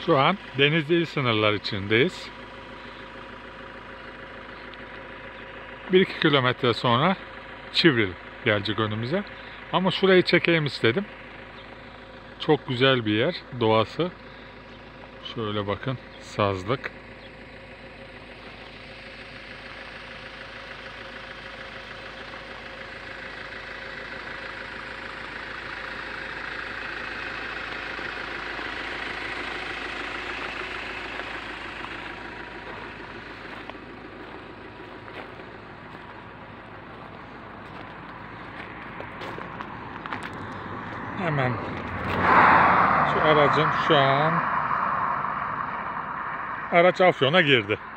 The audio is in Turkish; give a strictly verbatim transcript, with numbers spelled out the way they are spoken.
Şu an Denizli sınırlar içindeyiz. bir iki kilometre sonra Çivril gelecek önümüze. Ama şurayı çekeyim istedim. Çok güzel bir yer. Doğası. Şöyle bakın. Sazlık. Hemen şu aracın şu an araç Afyon'a girdi.